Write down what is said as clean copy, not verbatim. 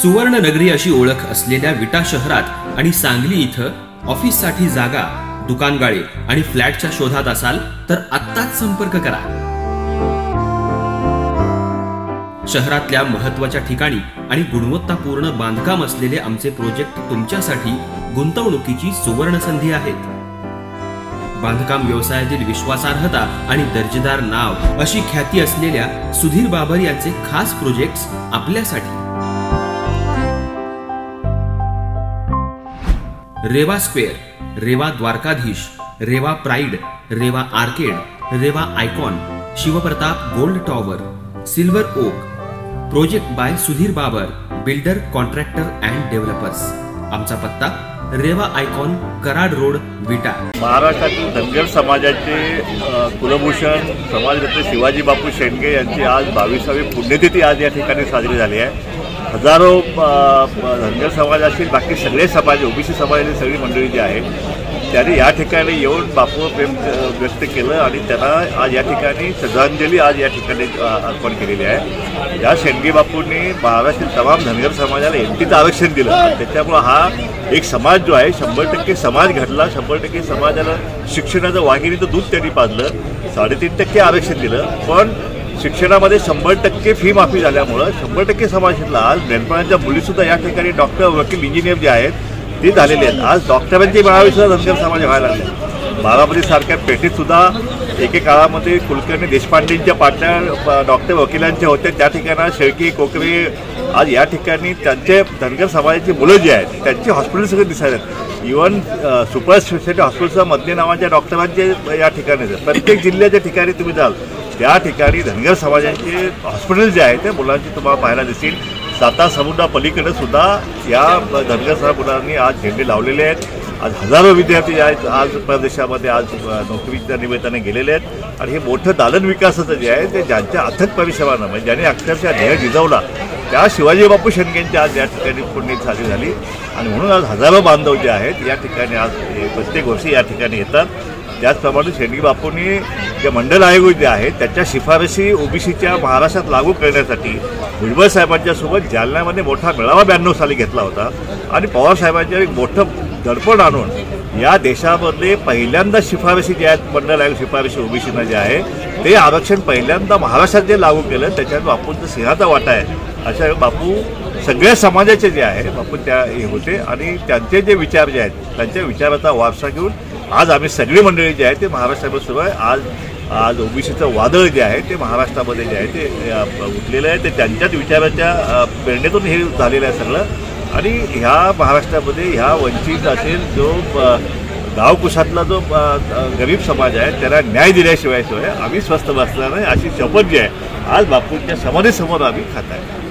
सुवर्ण नगरी अशी ओळख असलेल्या विटा शहरात आणि सांगली इथं ऑफिससाठी जागा, दुकानगाळे आणि फ्लॅटच्या शोधात असाल तर आत्ताच संपर्क करा। शहरातल्या महत्त्वाच्या ठिकाणी आणि गुणवत्तापूर्ण बांधकाम असलेले आमचे प्रोजेक्ट तुमच्यासाठी गुंतवणुकीची सुवर्ण संधी आहेत। बांधकाम व्यवसायातील विश्वासार्हता आणि दर्जेदार नाव अशी ख्याती असलेल्या सुधीर बाबर यांचे खास प्रोजेक्ट्स आपल्यासाठी। Reva square, Reva Dwarkadhish, Reva pride, Reva arcade, Reva icon, Shivpratap gold tower, silver oak. Project by Sudhir Babar, builder, contractor and developers. आमचा पत्ता रेवा आयकॉन, कराड रोड, विटा। महाराष्ट्रातील धनगर समाजाचे कुलभूषण समाजरत्न शिवाजी बापू शेंडगे यांची आज 22वी पुण्यतिथी आज या ठिकाणी साजरी झाली आहे। हजारो धनगर समाज असतील, बाकी सगळे समाज, ओबीसी समाजाची सगळी मंडळी जी आहे त्यांनी या ठिकाणी येऊन बापूवर प्रेम व्यक्त केलं आणि त्यांना आज या ठिकाणी श्रद्धांजली आज या ठिकाणी अर्पण केलेली आहे। या शेंडगे बापूंनी महाराष्ट्रातील तमाम धनगर समाजाला एमटीचं आरक्षण दिलं। त्याच्यामुळं हा एक समाज जो आहे 100% समाज घडला। 100% समाजाला शिक्षणाचं वाघिणीचं दूध त्यांनी पाजलं। 3.5% आरक्षण दिलं, पण शिक्षणामध्ये 100% फी माफी झाल्यामुळं 100% समाज घेतला। आज नेलपणाच्या मुलीसुद्धा या ठिकाणी डॉक्टर, वकील, इंजिनियर जे आहेत ते झालेले आहेत। आज डॉक्टरांची मेळावेसुद्धा धनगर समाज व्हायला लागले। बारामतीसारख्या पेठेत सुद्धा एके काळामध्ये कुलकर्णी देशपांडेंच्या पाट्या डॉक्टर वकिलांच्या होत्या, त्या ठिकाणी शेळके, कोकरे आज या ठिकाणी त्यांचे धनगर समाजाची मुलं जी आहेत त्यांचे हॉस्पिटल सगळे दिसायला। इव्हन सुपर स्पेशालिटी हॉस्पिटलचा मधले नावाच्या डॉक्टरांचे या ठिकाणी प्रत्येक जिल्ह्याच्या ठिकाणी तुम्ही जाल त्या ठिकाणी धनगर समाजाचे हॉस्पिटल जे आहेत त्या मुलांची तुम्हाला पाहायला दिसतील। साता समुद्रा पलीकडे सुद्धा या धनगर समाज मुलांनी आज झेंडे लावलेले आहेत। आज हजारो विद्यार्थी आहेत आज प्रदेशामध्ये आज नोकरीच्या निमित्ताने गेलेले आहेत आणि हे मोठं दालन विकासाचं जे आहे ते ज्यांच्या अथक परिश्रमानं म्हणजे ज्यांनी अक्षरशः ध्येय जिजवला त्या शिवाजी बापू शेंडगेंची आज या ठिकाणी पुण्यतिथी साजरी झाली आणि म्हणून आज हजारो बांधव जे आहेत या ठिकाणी आज प्रत्येक वर्षी या ठिकाणी येतात। त्याचप्रमाणे शेंडगे बापूंनी जे मंडल आयोग जे आहे त्याच्या शिफारशी ओबीसीच्या महाराष्ट्रात लागू करण्यासाठी भुजबळ साहेबांच्या सोबत जालन्यामध्ये मोठा मेळावा 92 साली घेतला होता आणि पवार साहेबांच्या एक मोठं दडपण आणून या देशामधले पहिल्यांदा शिफारशी जे आहेत मंडल आयोग शिफारशी ओबीसीना जे आहे ते आरक्षण पहिल्यांदा महाराष्ट्रात जे लागू केलं त्याच्यात बापूंचा सिंहाचा वाटा आहे। अशा बापू सगळ्या समाजाचे जे आहे बापू त्या हे होते आणि त्यांचे जे विचार जे आहेत त्यांच्या विचाराचा वारसा घेऊन आज आम्ही सगळी मंडळी जे आहे ते महाराष्ट्रामध्ये सुरू आहे। आज ओबीसीचं वादळ जे आहे ते महाराष्ट्रामध्ये जे आहे ते उठलेलं आहे, ते त्यांच्याच विचाराच्या प्रेरणेतून हे झालेलं आहे सगळं। आणि ह्या महाराष्ट्रामध्ये ह्या वंचित असेल जो गावकुशातला जो गरीब समाज आहे त्याला न्याय दिल्याशिवाय आम्ही स्वस्थ बसणार नाही अशी शपथ जी आहे आज बापूंच्या समाधीसमोर आम्ही खात आहे।